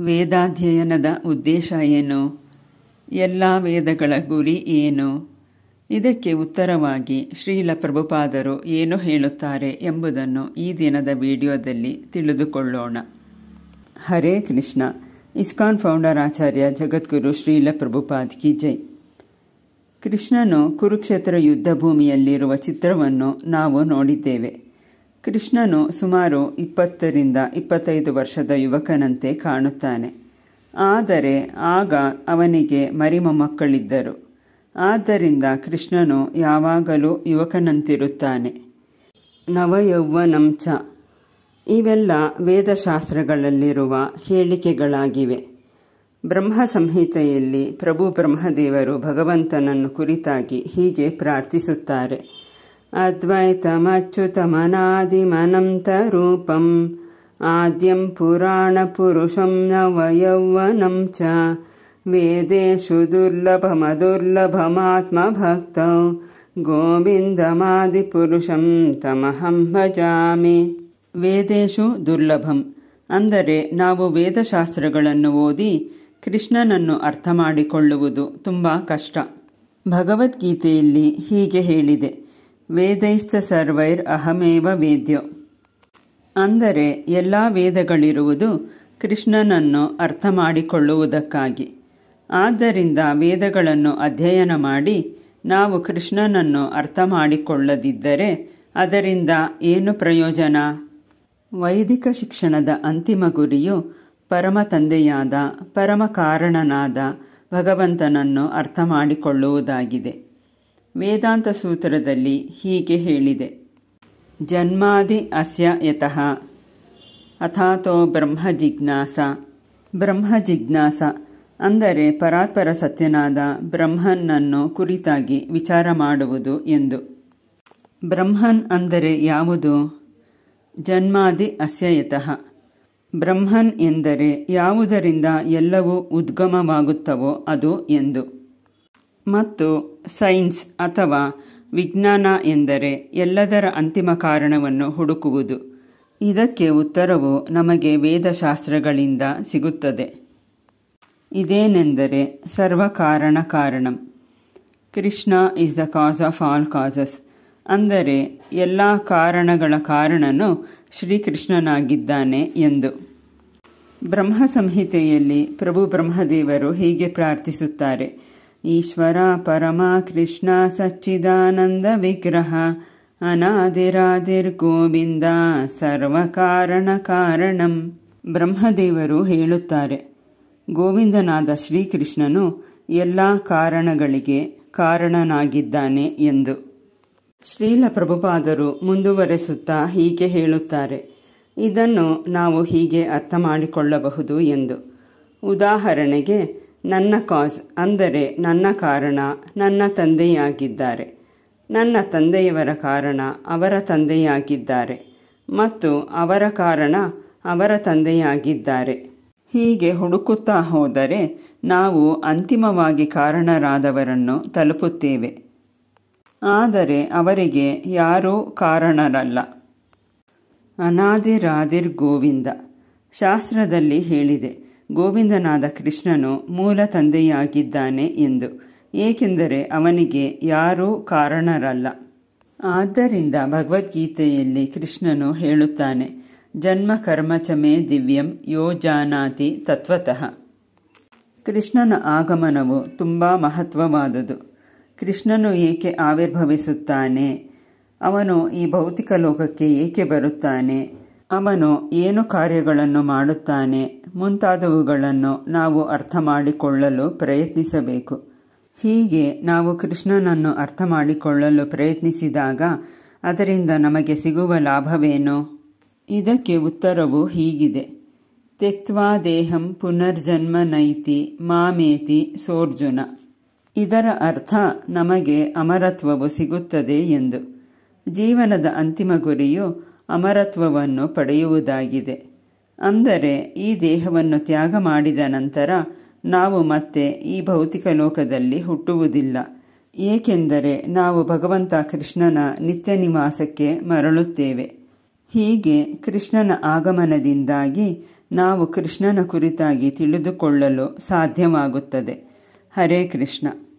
ವೇದಾಧ್ಯಯನದ ಉದ್ದೇಶ ಏನು? ಎಲ್ಲ ವೇದಗಳ ಗುರಿ ಏನು? ಇದಕ್ಕೆ ಉತ್ತರವಾಗಿ ಶ್ರೀಲ ಪ್ರಭುಪಾದರು ಏನು ಹೇಳುತ್ತಾರೆ ಎಂಬುದನ್ನು ಈ ದಿನದ ವಿಡಿಯೋದಲ್ಲಿ ತಿಳಿದುಕೊಳ್ಳೋಣ. ಹರೇ ಕೃಷ್ಣ. ಇಸ್ಕಾನ್ ಫೌಂಡರ್ ಆಚಾರ್ಯ ಜಗದ್ಗುರು ಶ್ರೀಲ ಪ್ರಭುಪಾದ್ ಕಿ ಜೈ. ಕೃಷ್ಣನು ಕುರುಕ್ಷೇತ್ರ ಯುದ್ಧ ಭೂಮಿಯಲ್ಲಿರುವ ಚಿತ್ರವನ್ನು ನಾವು ನೋಡಿದ್ದೇವೆ. ಕೃಷ್ಣನು ಸುಮಾರು 20-25 ವರ್ಷದ ಯುವಕನಂತೆ ಕಾಣುತ್ತಾನೆ. ಆದರೆ ಆಗ ಅವನಿಗೆ ಮರಿಮೊಮ್ಮಕ್ಕಳಿದ್ದರು. ಆದ್ದರಿಂದ ಕೃಷ್ಣನು ಯಾವಾಗಲೂ ಯುವಕನಂತಿರುತ್ತಾನೆ. ನವಯೌವನಂ ಚ ಇವೆಲ್ಲ ವೇದಶಾಸ್ತ್ರಗಳಲ್ಲಿರುವ ಹೇಳಿಕೆಗಳಾಗಿವೆ. ಬ್ರಹ್ಮ ಸಂಹಿತೆಯಲ್ಲಿ ಪ್ರಭು ಬ್ರಹ್ಮದೇವರು ಭಗವಂತನನ್ನು ಕುರಿತಾಗಿ ಹೀಗೆ ಪ್ರಾರ್ಥಿಸುತ್ತಾರೆ. ಅದ್ವೈತಮಚ್ಯುತಮನಾದಿಮನಂತರೂಪಂ ಆದ್ಯಂ ಪುರಾಣ ಪುರುಷಂ ನವಯೌವನಂ ಚ ವೇದೇಷು ದುರ್ಲಭಮದುರ್ಲಭಮಾತ್ಮಭಕ್ತೌ ಗೋವಿಂದಮಾದಿಪುರುಷಂ ತಮಹಂ ಭಜಾಮಿ. ವೇದೇಷು ದುರ್ಲಭಂ ಅಂದರೆ ನಾವು ವೇದಶಾಸ್ತ್ರಗಳನ್ನು ಓದಿ ಕೃಷ್ಣನನ್ನು ಅರ್ಥ ಮಾಡಿಕೊಳ್ಳುವುದು ತುಂಬ ಕಷ್ಟ. ಭಗವದ್ಗೀತೆಯಲ್ಲಿ ಹೀಗೆ ಹೇಳಿದೆ, ವೇದೈಶ್ಚ ಸರ್ವೈರ್ ಅಹಮೇವ ವೇದ್ಯೋ. ಅಂದರೆ ಎಲ್ಲ ವೇದಗಳಿರುವುದು ಕೃಷ್ಣನನ್ನು ಅರ್ಥ ಮಾಡಿಕೊಳ್ಳುವುದಕ್ಕಾಗಿ. ಆದ್ದರಿಂದ ವೇದಗಳನ್ನು ಅಧ್ಯಯನ ಮಾಡಿ ನಾವು ಕೃಷ್ಣನನ್ನು ಅರ್ಥ ಮಾಡಿಕೊಳ್ಳದಿದ್ದರೆ ಅದರಿಂದ ಏನು ಪ್ರಯೋಜನ? ವೈದಿಕ ಶಿಕ್ಷಣದ ಅಂತಿಮ ಗುರಿಯು ಪರಮ ತಂದೆಯಾದ ಪರಮ ಕಾರಣನಾದ ಭಗವಂತನನ್ನು ಅರ್ಥ ಮಾಡಿಕೊಳ್ಳುವುದಾಗಿದೆ. ವೇದಾಂತ ಸೂತ್ರದಲ್ಲಿ ಹೀಗೆ ಹೇಳಿದೆ, ಜನ್ಮಾದಿ ಅಸ್ಯ ಯತಃ ಅಥಾತೋ ಬ್ರಹ್ಮ ಜಿಜ್ಞಾಸ. ಬ್ರಹ್ಮ ಜಿಜ್ಞಾಸ ಅಂದರೆ ಪರಾತ್ಪರ ಸತ್ಯನಾದ ಬ್ರಹ್ಮನನ್ನು ಕುರಿತಾಗಿ ವಿಚಾರ ಮಾಡುವುದು ಎಂದು. ಬ್ರಹ್ಮನ್ ಅಂದರೆ ಯಾವುದು? ಜನ್ಮಾದಿ ಅಸ್ಯ ಯತಃ. ಬ್ರಹ್ಮನ್ ಎಂದರೆ ಯಾವುದರಿಂದ ಎಲ್ಲವೂ ಉದ್ಗಮವಾಗುತ್ತವೋ ಅದು ಎಂದು. ಮತ್ತು ಸೈನ್ಸ್ ಅಥವಾ ವಿಜ್ಞಾನ ಎಂದರೆ ಎಲ್ಲದರ ಅಂತಿಮ ಕಾರಣವನ್ನು ಹುಡುಕುವುದು. ಇದಕ್ಕೆ ಉತ್ತರವು ನಮಗೆ ವೇದಶಾಸ್ತ್ರಗಳಿಂದ ಸಿಗುತ್ತದೆ. ಇದೇನೆಂದರೆ ಸರ್ವಕಾರಣ ಕಾರಣಂ. Krishna is the cause of all causes. ಅಂದರೆ ಎಲ್ಲ ಕಾರಣಗಳ ಕಾರಣನು ಶ್ರೀಕೃಷ್ಣನಾಗಿದ್ದಾನೆ ಎಂದು. ಬ್ರಹ್ಮ ಸಂಹಿತೆಯಲ್ಲಿ ಪ್ರಭು ಬ್ರಹ್ಮದೇವರು ಹೀಗೆ ಪ್ರಾರ್ಥಿಸುತ್ತಾರೆ, ಈಶ್ವರ ಪರಮ ಕೃಷ್ಣ ಸಚ್ಚಿದಾನಂದ ವಿಗ್ರಹ ಅನಾದಿರಾದಿರ್ ಗೋವಿಂದ ಸರ್ವಕಾರಣ ಕಾರಣಂ. ಬ್ರಹ್ಮದೇವರು ಹೇಳುತ್ತಾರೆ, ಗೋವಿಂದನಾದ ಶ್ರೀಕೃಷ್ಣನು ಎಲ್ಲ ಕಾರಣಗಳಿಗೆ ಕಾರಣನಾಗಿದ್ದಾನೆ ಎಂದು. ಶ್ರೀಲ ಪ್ರಭುಪಾದರು ಮುಂದುವರೆಸುತ್ತಾ ಹೀಗೆ ಹೇಳುತ್ತಾರೆ, ಇದನ್ನು ನಾವು ಹೀಗೆ ಅರ್ಥ ಮಾಡಿಕೊಳ್ಳಬಹುದು ಎಂದು. ಉದಾಹರಣೆಗೆ, ನನ್ನ ಕಾಸ್ ಅಂದರೆ ನನ್ನ ಕಾರಣ ನನ್ನ ತಂದೆಯಾಗಿದ್ದಾರೆ, ನನ್ನ ತಂದೆಯವರ ಕಾರಣ ಅವರ ತಂದೆಯಾಗಿದ್ದಾರೆ, ಮತ್ತು ಅವರ ಕಾರಣ ಅವರ ತಂದೆಯಾಗಿದ್ದಾರೆ. ಹೀಗೆ ಹುಡುಕುತ್ತಾ ಹೋದರೆ ನಾವು ಅಂತಿಮವಾಗಿ ಕಾರಣರಾದವರನ್ನು ತಲುಪುತ್ತೇವೆ. ಆದರೆ ಅವರಿಗೆ ಯಾರೂ ಕಾರಣರಲ್ಲ. ಅನಾದಿರಾದಿರ್ ಗೋವಿಂದ. ಶಾಸ್ತ್ರದಲ್ಲಿ ಹೇಳಿದೆ, ಗೋವಿಂದನಾದ ಕೃಷ್ಣನು ಮೂಲ ತಂದೆಯಾಗಿದ್ದಾನೆ ಎಂದು, ಏಕೆಂದರೆ ಅವನಿಗೆ ಯಾರೂ ಕಾರಣರಲ್ಲ. ಆದ್ದರಿಂದ ಭಗವದ್ಗೀತೆಯಲ್ಲಿ ಕೃಷ್ಣನು ಹೇಳುತ್ತಾನೆ, ಜನ್ಮ ಕರ್ಮ ಚ ಮೇ ದಿವ್ಯಂ ಯೋ ಜಾನಾತಿ ತತ್ವತಃ. ಕೃಷ್ಣನ ಆಗಮನವು ತುಂಬ ಮಹತ್ವವಾದುದು. ಕೃಷ್ಣನು ಏಕೆ ಆವಿರ್ಭವಿಸುತ್ತಾನೆ? ಅವನು ಈ ಭೌತಿಕ ಲೋಕಕ್ಕೆ ಏಕೆ ಬರುತ್ತಾನೆ? ಅವನು ಏನು ಕಾರ್ಯಗಳನ್ನು ಮಾಡುತ್ತಾನೆ? ಮುಂತಾದವುಗಳನ್ನು ನಾವು ಅರ್ಥ ಮಾಡಿಕೊಳ್ಳಲು ಪ್ರಯತ್ನಿಸಬೇಕು. ಹೀಗೆ ನಾವು ಕೃಷ್ಣನನ್ನು ಅರ್ಥ ಮಾಡಿಕೊಳ್ಳಲು ಪ್ರಯತ್ನಿಸಿದಾಗ ಅದರಿಂದ ನಮಗೆ ಸಿಗುವ ಲಾಭವೇನು? ಇದಕ್ಕೆ ಉತ್ತರವು ಹೀಗಿದೆ, ತ್ಯಕ್ತ್ವಾ ದೇಹಂ ಪುನರ್ಜನ್ಮ ನೈತಿ ಮಾಮೇತಿ ಸೋರ್ಜುನ. ಇದರ ಅರ್ಥ ನಮಗೆ ಅಮರತ್ವವು ಸಿಗುತ್ತದೆ ಎಂದು. ಜೀವನದ ಅಂತಿಮ ಗುರಿಯು ಅಮರತ್ವವನ್ನು ಪಡೆಯುವುದಾಗಿದೆ. ಅಂದರೆ ಈ ದೇಹವನ್ನು ತ್ಯಾಗ ಮಾಡಿದ ನಂತರ ನಾವು ಮತ್ತೆ ಈ ಭೌತಿಕ ಲೋಕದಲ್ಲಿ ಹುಟ್ಟುವುದಿಲ್ಲ. ಏಕೆಂದರೆ ನಾವು ಭಗವಂತ ಕೃಷ್ಣನ ನಿತ್ಯ ನಿವಾಸಕ್ಕೆ ಮರಳುತ್ತೇವೆ. ಹೀಗೆ ಕೃಷ್ಣನ ಆಗಮನದಿಂದಾಗಿ ನಾವು ಕೃಷ್ಣನ ಕುರಿತಾಗಿ ತಿಳಿದುಕೊಳ್ಳಲು ಸಾಧ್ಯವಾಗುತ್ತದೆ. ಹರೇ ಕೃಷ್ಣ.